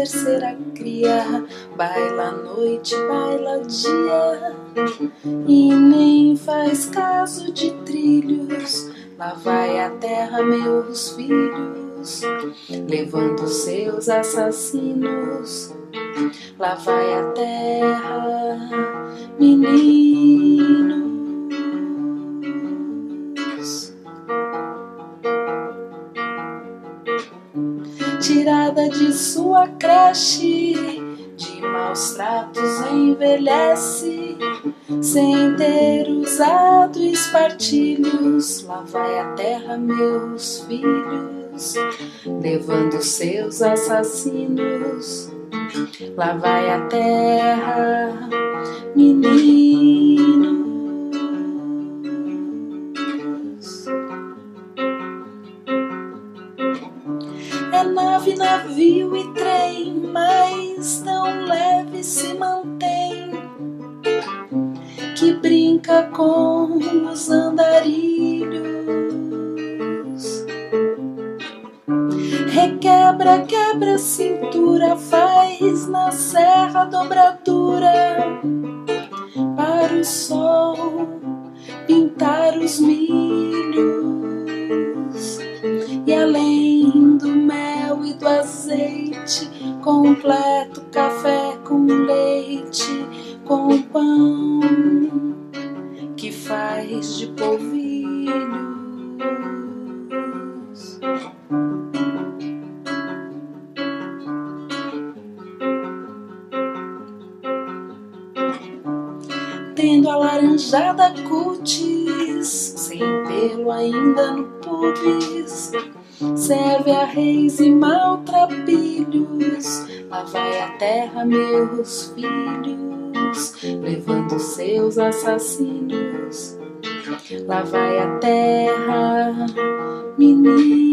terceira cria, baila noite, baila dia, e nem faz caso de trilhos. Lá vai a terra, meus filhos, levando seus assassinos. Lá vai a terra, meninos. Tirada de sua creche, de maus tratos envelhece, sem ter usado espartilhos. Lá vai a terra, meus filhos, levando seus assassinos. Lá vai a terra, meninos. É nave, navio e trem, mas tão leve se mantém, que brinca com os andarilhos. Requebra, quebra a cintura, faz na serra dobradura, para o sol pintar os milhos. E além do mel e do azeite, completo café com leite, com pão que faz de polvilhos. Tendo alaranjada cutis, sem pelo ainda no pubis, serve a reis e maltrapilhos. Lá vai a terra, meus filhos, levando seus assassinos. Lá vai a terra, meninos.